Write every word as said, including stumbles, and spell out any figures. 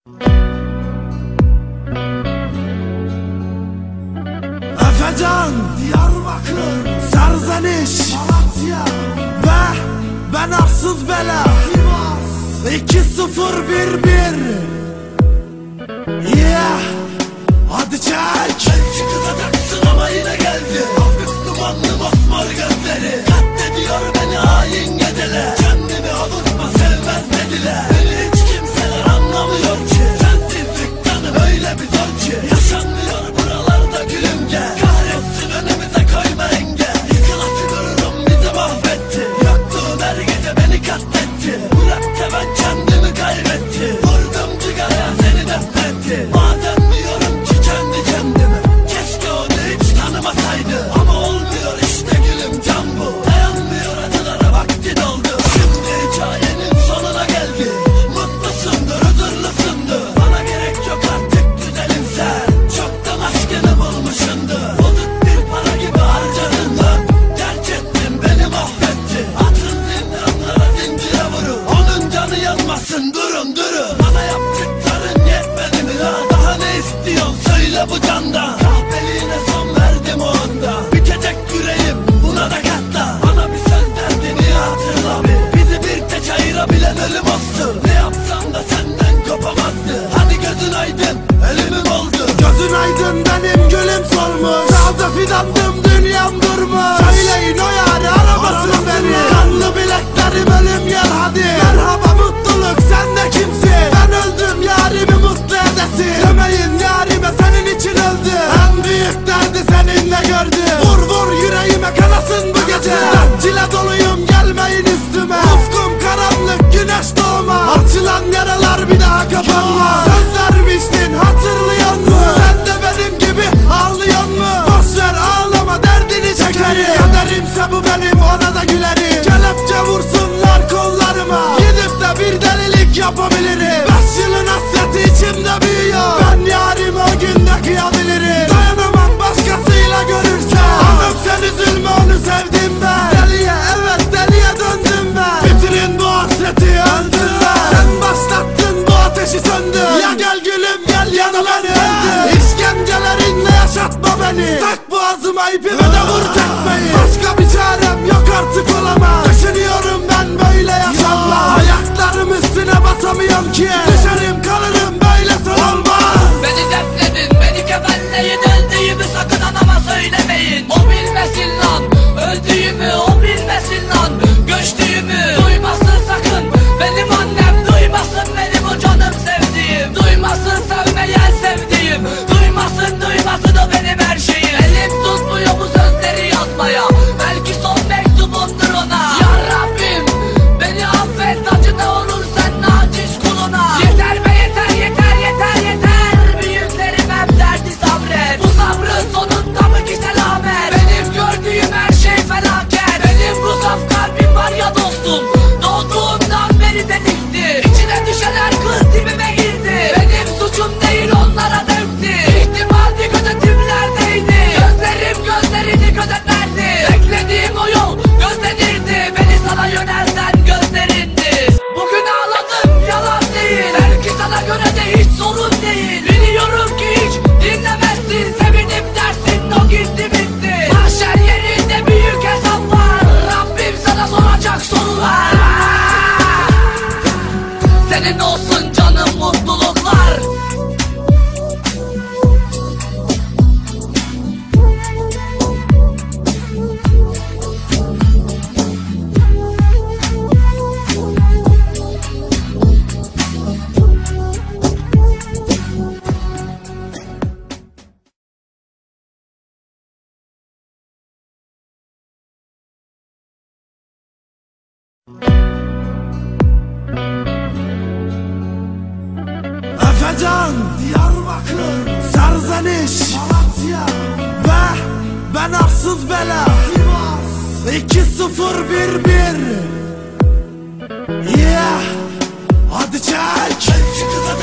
Efecan, Diyarbakır, Serzeniş, Malatya ve ben Arsız Bela. iki sıfır bir bir. Yeah, hadi çek. Belki kızadaksın ama yine geldi. Hafif dumanlı mosmor gözleri katlediyor beni hain geceler. Kendimi avutma sevmez dediler. Beni hiç kimseler anlamıyor ki. Sensizlik canım öyle bir zor ki. Yaşanmıyor buralarda gülüm gel. Kahretsin önümüze koyma engel. Yıkılası dururum bizi mahvetti. Yokluğun her gece beni katletti. Bırak da ben kendimi kaybetti. Vurdum cigaraya seni defnetti. Madem diyorum ki kendi kendime, keşke onu hiç tanımasaydı. Ama olmuyor işte gülüm, can bu. Dayanmıyor acılara, vakti doldu. Şimdi hikayenin sonuna geldi. Mutlusundur, huzurlusundur. Bana gerek yok artık güzelim sen. Çoktan aşkını bulmuşsundur. Bozuk bir para gibi harcadın lan. Terk ettin beni mahvettin. Atın zindanlara zincire vurun. Onun canı yanmasın, durun durun. Bana yaptıkların yetmedi mi lan? Daha ne istiyorsun söyle bu candan. Kahpeliğine son verdim o anda. Bitecek yüreğim buna da katla. Bana bir söz derdini hatırla bir. Bizi bir tek ayırabilen ölüm olsun. Ne yapsam da senden kopamazdı. Hadi gözün aydın ölümüm oldu. Gözün aydın benim gülüm solmuş. Taze fidandım dünyam durmuş. Söyleyin o yâri aramasın beni. Kanlı bileklerim ölüm gel hadi. Merhaba mutluluk sen de kimsin? Ben öldüm yarimi mutlu edesin. Demeyin yarime senin için öldü. En büyük derdi seninle gördü. Vur vur yüreğime kanasın bu gece. Ben cile doluyum gelmeyin üstüme. Ufkum karanlık güneş doğma. Açılan yaralar bir daha kapanmaz. Söz vermiştin hatırlıyor musun? Sen de benim gibi ağlıyor mu? Boşver ağlama derdini çekerim. Kaderimse bu benim ona da gülerim. Kelepçe vursunlar kollarıma. Gidip de bir delilik yapabilirim. Beş yılın hasreti içimde büyüyor. Ben yarime o günde kıyabilirim. Dayanamam başkasıyla görürse. Hanım sen üzülme onu sevdim ben. Deliye evet deliye döndüm ben. Bitirin bu hasreti öldüm ben. Sen başlattın bu ateşi söndü. Ya gel gülüm gel yanıma öldü. İşkencelerinle yaşatma beni. Tak boğazıma ipime de vur tekmeyi. Başka bir çarem yok artık olamaz. Düşünüyorum ben böyle yaşamlar. Ayaklarım üstüne basamıyorum ki. Düşerim kalırım böyle son olmaz. Beni defnedin, beni kefenleyin. Öldüğümü sakın anama söylemeyin. O bilmesin lan, öldüğümü o bilmesin lan. Göçtüğümü duymasın sakın. Benim annem duymasın beni bu canım sevdiğim. Duymasın sevmeyen sevdiğim. Duymasın duymasın o benim her şeyim. Elim tutmuyor bu sözleri yazmaya. Belki son mektubumdur ona. Ya Rabbim beni affet, acı ne olur sen naciz kuluna. Yeter be yeter yeter yeter yeter. Büyüklerim hep derdi sabret. Bu sabrın sonunda mı ki selamet? Benim gördüğüm her şey felaket. Benim bu saf kalbim var ya dostum. Doğduğumdan beri delikti. İçine düşenler kız dibime girdi. Benim suçum değil onlara döktü. İhtimaldi gözetimlerdeydi. Gözlerim gözlerini gözetlerdi. Beklediğim o yol gözlenirdi. Beni sana yönelten gözlerindi. Bugün ağladım yalan değil. Belki sana göre de hiç sorun değil. Biliyorum ki hiç dinlemezsin. Sevinip dersin o gitti bitti. Mahşer yerinde büyük hesap var. Rabbim sana soracak sorular. Senin olsun canım mutluluklar. Efecan, Diyarbakır, Serzeniş, Malatya ve ben Arsız Bela. iki sıfır bir bir. Yeah, hadi çek. Belki kıza